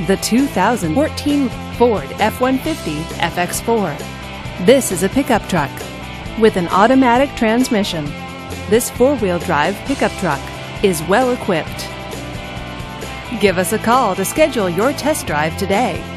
the 2014 Ford F-150 FX4. This is a pickup truck with an automatic transmission. This four-wheel drive pickup truck is well equipped. Give us a call to schedule your test drive today.